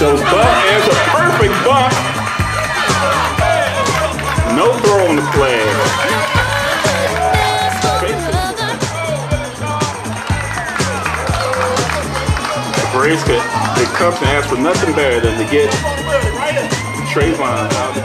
So bump is a perfect bump. No throw on the flag. Brace could come and ask for nothing better than to get Trayvon out.